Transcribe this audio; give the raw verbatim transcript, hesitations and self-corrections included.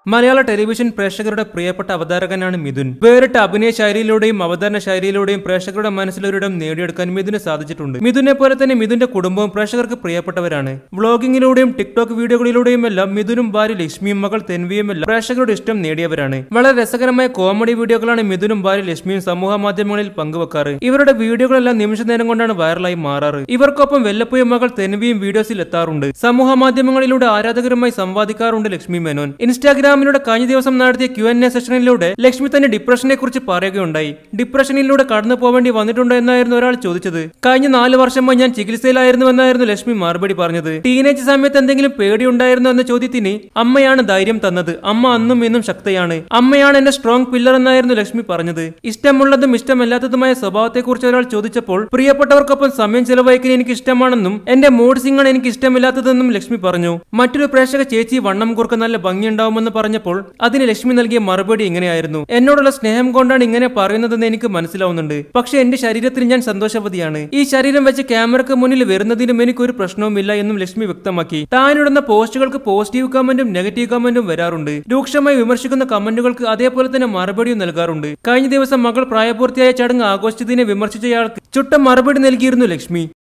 മലയാള television പ്രേക്ഷകരുടെ പ്രിയപ്പെട്ട അവതാരകനാണ് മിഥുൻ. വേറിട്ട അഭിനയ ശൈലിയിലൂടെയും അവതരണ ശൈലിയിലൂടെയും പ്രേക്ഷകരുടെ മനസ്സിലൊരിടം നേടിയെടുക്കാൻ മിഥുന് സാധിച്ചിട്ടുണ്ട്. മിഥുനെ പോലെ തന്നെ മിഥുന്റെ കുടുംബവും പ്രേക്ഷകർക്ക് പ്രിയപ്പെട്ടവരാണ്. വ്ളോഗിങ്ങിലൂടെയും ടിക്ടോക്ക് വീഡിയോകളിലൂടെയും എല്ലാം മിഥുനും ഭാര്യ ലക്ഷ്മിയും മകൾ തൻവിയും എല്ലാം പ്രേക്ഷകരുടെ ഇഷ്ടം നേടിയവരാണ്. വളരെ രസകരമായ കോമഡി വീഡിയോകളാണ് മിഥുനും ഭാര്യ ലക്ഷ്മിയും സമൂഹ മാധ്യമങ്ങളിൽ പങ്കുവെക്കാറ്. ഇവരുടെ വീഡിയോകളെല്ലാം നിമിഷ നേരം കൊണ്ടാണ് വൈറലായി മാറാറ്. ഇവർക്കൊപ്പം വല്ലപ്പോഴും മകൾ തൻവിയും വീഡിയോസിൽ എത്താറുണ്ട്. സമൂഹ മാധ്യമങ്ങളിലൂടെ ആരാധകരുമായി സംവാദിക്കാറുണ്ട് ലക്ഷ്മി മേനോൻ. ഇൻസ്റ്റാഗ്രാം ിലൂടെ കഴിഞ്ഞ ദിവസം നടത്തിയ ക്യു ആൻഡ് എ സെഷനിലൂടെ ലക്ഷ്മി തന്നെ ഡിപ്രഷനെ കുറിച്ച് പറയുകയുണ്ടായി. ഡിപ്രഷനിലൂടെ കടന്നു പോവേണ്ടി വന്നിട്ടുണ്ടോ എന്നായിരുന്നു ഒരാൾ ചോദിച്ചത്. കഴിഞ്ഞ നാല് വർഷമായി ഞാൻ ചികിത്സയിലായിരുന്നു എന്നായിരുന്നു ലക്ഷ്മി മറുപടി പറഞ്ഞത്. ടീനേജ് സമയത്ത് എന്തെങ്കിലും പേടിയുണ്ടായിരുന്നോ എന്ന ചോദ്യത്തിന് അമ്മയാണ് ധൈര്യം തന്നത്. അമ്മ അന്നും ഇന്നും ശക്തയാണ്. അമ്മയാണ് എന്റെ സ്ട്രോങ് പില്ലർ എന്നായിരുന്നു ലക്ഷ്മി പറഞ്ഞത്. ഇഷ്ടമുള്ളതും ഇഷ്ടമല്ലാത്തതുമായ സ്വഭാവത്തെക്കുറിച്ച് ഒരാൾ ചോദിച്ചപ്പോൾ പ്രിയപ്പെട്ടവർക്കൊപ്പം സമയം ചെലവഴിക്കാൻ എനിക്ക് ഇഷ്ടമാണെന്നും എന്റെ മൂഡ് സിംഗാണ് എനിക്ക് ഇഷ്ടമില്ലാത്തതെന്നും ലക്ഷ്മി പറഞ്ഞു. മറ്റൊരു പ്രേക്ഷക ചേച്ചി വണ്ണം കുറുക്ക് നല്ല ഭംഗിയുണ്ടാവുമെന്ന് പറഞ്ഞപ്പോൾ അതിന് ലക്ഷ്മി നൽകിയ മറുപടി ഇങ്ങനെയായിരുന്നു: എന്നോടുള്ള സ്നേഹം കൊണ്ടാണ് ഇങ്ങനെ പറയുന്നതെന്ന് എനിക്ക് മനസ്സിലാവുന്നുണ്ട്. പക്ഷെ എന്റെ ശരീരത്തിൽ ഞാൻ സന്തോഷവതിയാണ്. ഈ ശരീരം വെച്ച് ക്യാമറയ്ക്ക് മുന്നിൽ വരുന്നതിനും എനിക്കൊരു പ്രശ്നവുമില്ല എന്നും ലക്ഷ്മി വ്യക്തമാക്കി. താനിടുന്ന പോസ്റ്റുകൾക്ക് പോസിറ്റീവ് കമന്റും നെഗറ്റീവ് കമന്റും വരാറുണ്ട്. രൂക്ഷമായി വിമർശിക്കുന്ന കമന്റുകൾക്ക് അതേപോലെ തന്നെ മറുപടിയും നൽകാറുണ്ട്. കഴിഞ്ഞ ദിവസം മകൾ പ്രായപൂർത്തിയായ ചടങ്ങ് ആഘോഷിച്ചതിനെ വിമർശിച്ചയാൾക്ക് ചുട്ട മറുപടി നൽകിയിരുന്നു ലക്ഷ്മി.